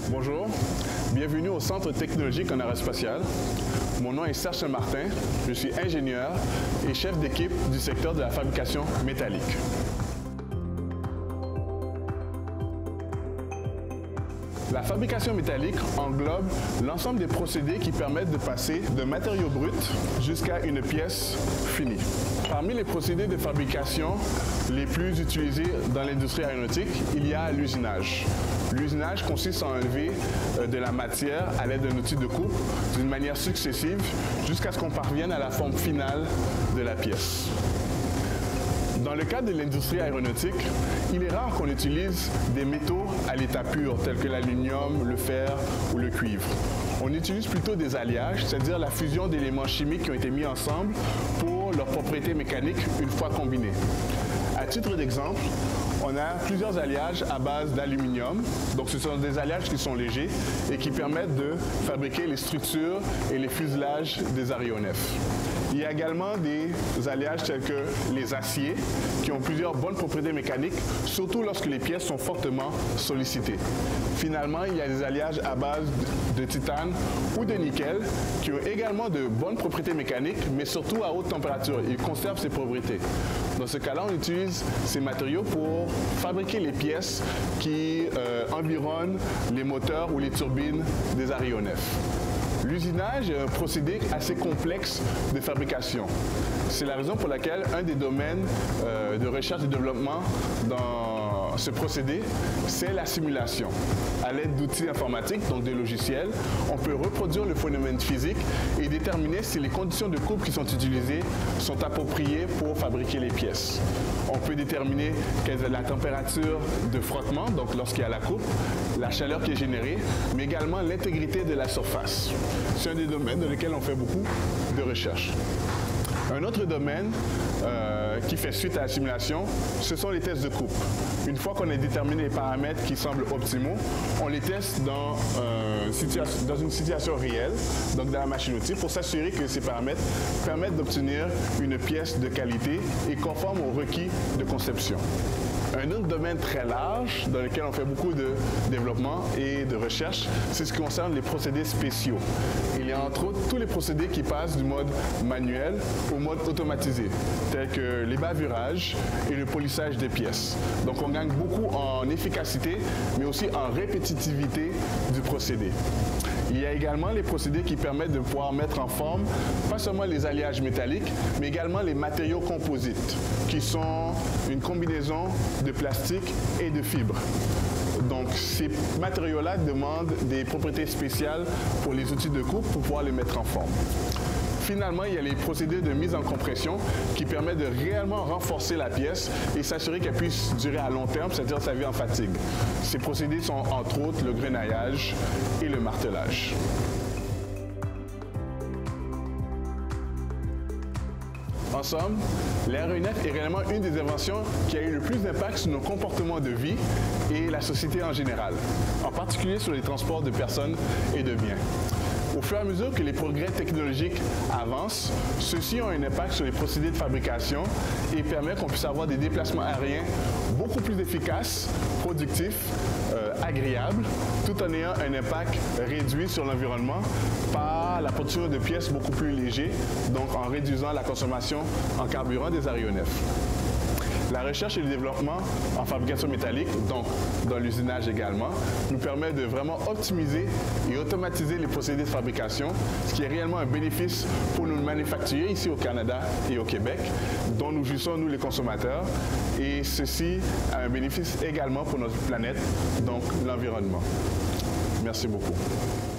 Bonjour, bienvenue au Centre technologique en aérospatial. Mon nom est Serge Saint-Martin, je suis ingénieur et chef d'équipe du secteur de la fabrication métallique. La fabrication métallique englobe l'ensemble des procédés qui permettent de passer de matériaux bruts jusqu'à une pièce finie. Parmi les procédés de fabrication les plus utilisés dans l'industrie aéronautique, il y a l'usinage. L'usinage consiste à enlever de la matière à l'aide d'un outil de coupe d'une manière successive jusqu'à ce qu'on parvienne à la forme finale de la pièce. Dans le cadre de l'industrie aéronautique, il est rare qu'on utilise des métaux à l'état pur, tels que l'aluminium, le fer ou le cuivre. On utilise plutôt des alliages, c'est-à-dire la fusion d'éléments chimiques qui ont été mis ensemble pour leurs propriétés mécaniques une fois combinés. À titre d'exemple, on a plusieurs alliages à base d'aluminium. Donc ce sont des alliages qui sont légers et qui permettent de fabriquer les structures et les fuselages des aéronefs. Il y a également des alliages tels que les aciers qui ont plusieurs bonnes propriétés mécaniques, surtout lorsque les pièces sont fortement sollicitées. Finalement, il y a des alliages à base de titane ou de nickel qui ont également de bonnes propriétés mécaniques, mais surtout à haute température. Ils conservent ces propriétés. Dans ce cas-là, on utilise ces matériaux pour fabriquer les pièces qui environnent les moteurs ou les turbines des aéronefs. L'usinage est un procédé assez complexe de fabrication. C'est la raison pour laquelle un des domaines de recherche et de développement dans ce procédé, c'est la simulation. À l'aide d'outils informatiques, donc des logiciels, on peut reproduire le phénomène physique et déterminer si les conditions de coupe qui sont utilisées sont appropriées pour fabriquer les pièces. On peut déterminer quelle est la température de frottement, donc lorsqu'il y a la coupe, la chaleur qui est générée, mais également l'intégrité de la surface. C'est un des domaines dans lesquels on fait beaucoup de recherche. Un autre domaine qui fait suite à la simulation, ce sont les tests de coupe. Une fois qu'on a déterminé les paramètres qui semblent optimaux, on les teste dans une situation réelle, donc dans la machine-outil, pour s'assurer que ces paramètres permettent d'obtenir une pièce de qualité et conforme aux requis de conception. Un autre domaine très large dans lequel on fait beaucoup de développement et de recherche, c'est ce qui concerne les procédés spéciaux. Il y a entre autres tous les procédés qui passent du mode manuel au mode automatisé, tels que les bavurages et le polissage des pièces. Donc on gagne beaucoup en efficacité, mais aussi en répétitivité du procédé. Il y a également les procédés qui permettent de pouvoir mettre en forme pas seulement les alliages métalliques, mais également les matériaux composites, qui sont une combinaison de plastique et de fibres. Donc ces matériaux-là demandent des propriétés spéciales pour les outils de coupe pour pouvoir les mettre en forme. Finalement, il y a les procédés de mise en compression qui permettent de réellement renforcer la pièce et s'assurer qu'elle puisse durer à long terme, c'est-à-dire sa vie en fatigue. Ces procédés sont entre autres le grenaillage et le martelage. En somme, l'aéronef est réellement une des inventions qui a eu le plus d'impact sur nos comportements de vie et la société en général, en particulier sur les transports de personnes et de biens. Au fur et à mesure que les progrès technologiques avancent, ceux-ci ont un impact sur les procédés de fabrication et permettent qu'on puisse avoir des déplacements aériens beaucoup plus efficaces, productifs, agréables, tout en ayant un impact réduit sur l'environnement par la production de pièces beaucoup plus légères, donc en réduisant la consommation en carburant des aéronefs. La recherche et le développement en fabrication métallique, donc dans l'usinage également, nous permet de vraiment optimiser et automatiser les procédés de fabrication, ce qui est réellement un bénéfice pour nos manufacturiers ici au Canada et au Québec, dont nous jouissons nous les consommateurs, et ceci a un bénéfice également pour notre planète, donc l'environnement. Merci beaucoup.